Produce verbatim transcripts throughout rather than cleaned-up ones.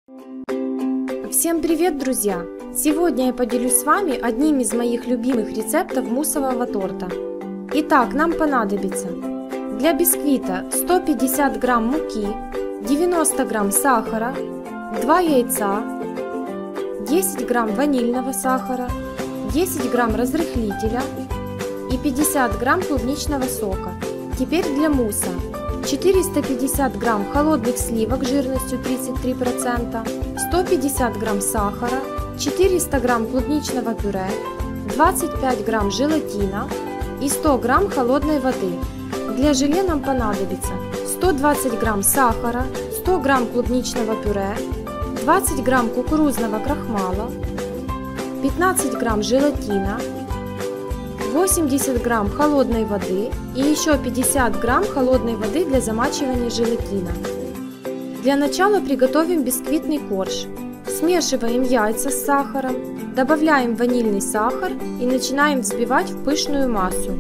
Всем привет, друзья! Сегодня я поделюсь с вами одним из моих любимых рецептов муссового торта. Итак, нам понадобится для бисквита сто пятьдесят грамм муки, девяносто грамм сахара, два яйца, десять грамм ванильного сахара, десять грамм разрыхлителя и пятьдесят грамм клубничного сока. Теперь для мусса четыреста пятьдесят грамм холодных сливок жирностью тридцать три процента, сто пятьдесят грамм сахара, четыреста грамм клубничного пюре, двадцать пять грамм желатина и сто грамм холодной воды. Для желе нам понадобится сто двадцать грамм сахара, сто грамм клубничного пюре, двадцать грамм кукурузного крахмала, пятнадцать грамм желатина, восемьдесят грамм холодной воды и еще пятьдесят грамм холодной воды для замачивания желатина. Для начала приготовим бисквитный корж. Смешиваем яйца с сахаром, добавляем ванильный сахар и начинаем взбивать в пышную массу.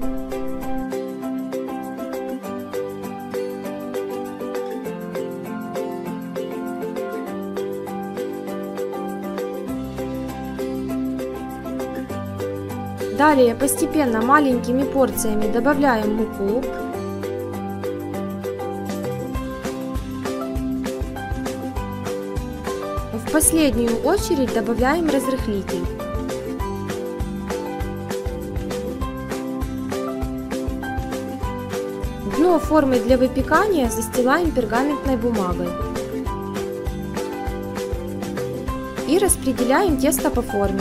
Далее постепенно маленькими порциями добавляем муку. В последнюю очередь добавляем разрыхлитель. Дно формы для выпекания застилаем пергаментной бумагой. И распределяем тесто по форме.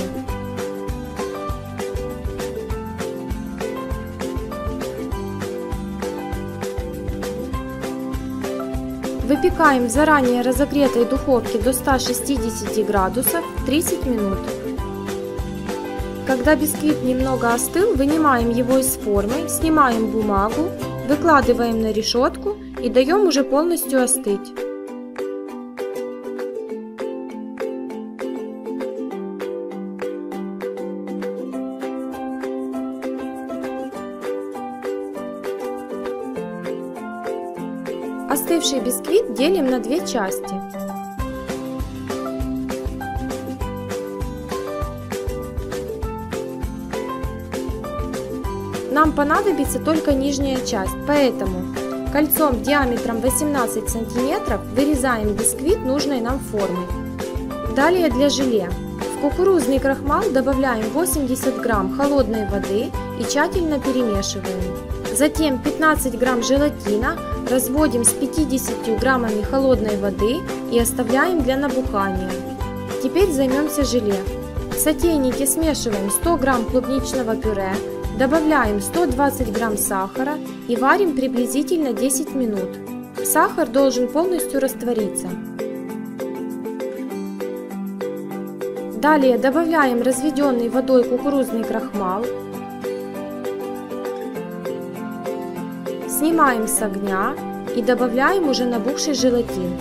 Выпекаем в заранее разогретой духовке до ста шестидесяти градусов тридцать минут. Когда бисквит немного остыл, вынимаем его из формы, снимаем бумагу, выкладываем на решетку и даем уже полностью остыть. Остывший бисквит делим на две части. Нам понадобится только нижняя часть, поэтому кольцом диаметром восемнадцать сантиметров вырезаем бисквит нужной нам формы. Далее для желе. В кукурузный крахмал добавляем восемьдесят грамм холодной воды и тщательно перемешиваем. Затем пятнадцать грамм желатина разводим с пятьюдесятью граммами холодной воды и оставляем для набухания. Теперь займемся желе. В сотейнике смешиваем сто грамм клубничного пюре, добавляем сто двадцать грамм сахара и варим приблизительно десять минут. Сахар должен полностью раствориться. Далее добавляем разведенный водой кукурузный крахмал. Снимаем с огня и добавляем уже набухший желатин.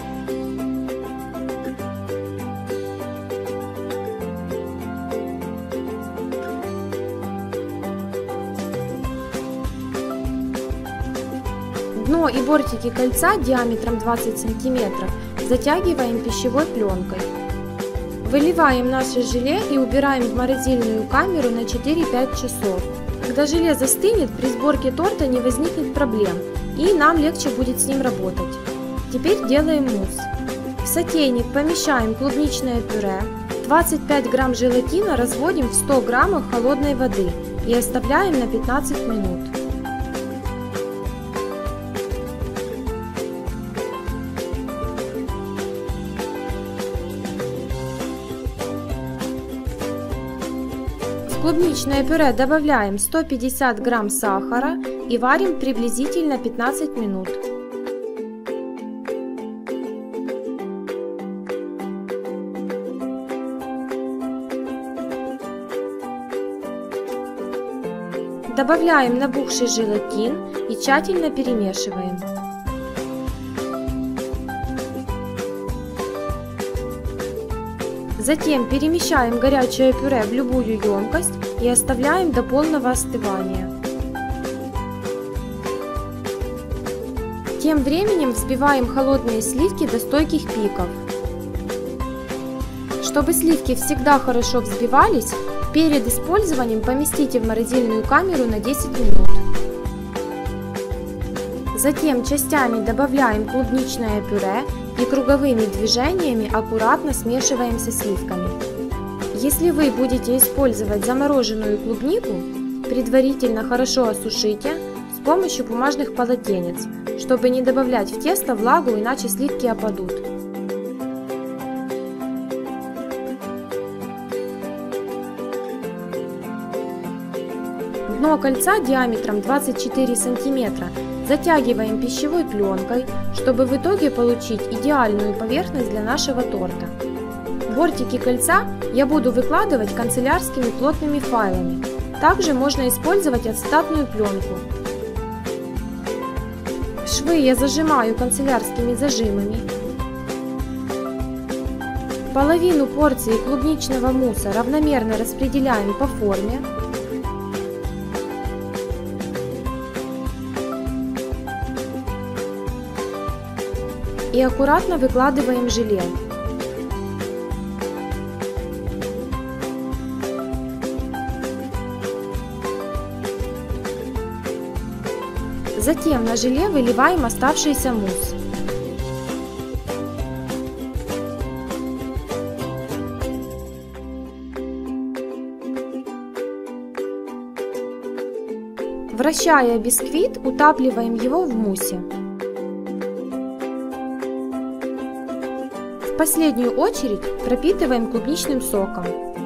Дно и бортики кольца диаметром двадцать сантиметров затягиваем пищевой пленкой. Выливаем наше желе и убираем в морозильную камеру на четыре-пять часов. Когда желе застынет, при сборке торта не возникнет проблем, и нам легче будет с ним работать. Теперь делаем мусс. В сотейник помещаем клубничное пюре, двадцать пять грамм желатина разводим в ста граммах холодной воды и оставляем на пятнадцать минут. В клубничное пюре добавляем сто пятьдесят грамм сахара и варим приблизительно пятнадцать минут. Добавляем набухший желатин и тщательно перемешиваем. Затем перемещаем горячее пюре в любую емкость и оставляем до полного остывания. Тем временем взбиваем холодные сливки до стойких пиков. Чтобы сливки всегда хорошо взбивались, перед использованием поместите в морозильную камеру на десять минут. Затем частями добавляем клубничное пюре и круговыми движениями аккуратно смешиваем со сливками. Если вы будете использовать замороженную клубнику, предварительно хорошо осушите с помощью бумажных полотенец, чтобы не добавлять в тесто влагу, иначе сливки опадут. Дно кольца диаметром двадцать четыре сантиметра затягиваем пищевой пленкой, чтобы в итоге получить идеальную поверхность для нашего торта. Бортики кольца я буду выкладывать канцелярскими плотными файлами. Также можно использовать ацетатную пленку. Швы я зажимаю канцелярскими зажимами. Половину порции клубничного мусса равномерно распределяем по форме. И аккуратно выкладываем желе. Затем на желе выливаем оставшийся мусс. Вращая бисквит, утапливаем его в муссе. В последнюю очередь пропитываем клубничным соком.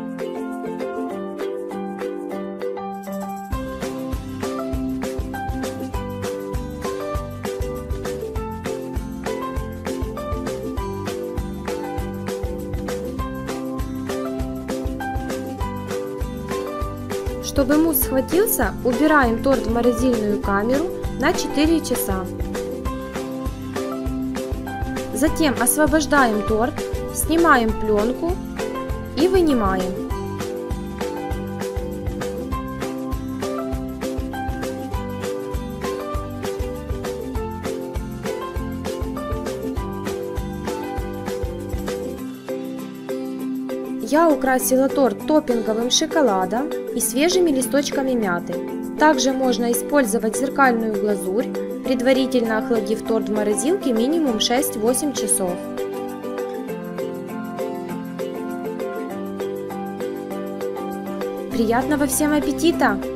Чтобы мусс схватился, убираем торт в морозильную камеру на четыре часа. Затем освобождаем торт, снимаем пленку и вынимаем. Я украсила торт топпинговым шоколадом и свежими листочками мяты. Также можно использовать зеркальную глазурь, предварительно охладив торт в морозилке минимум шесть-восемь часов. Приятного всем аппетита!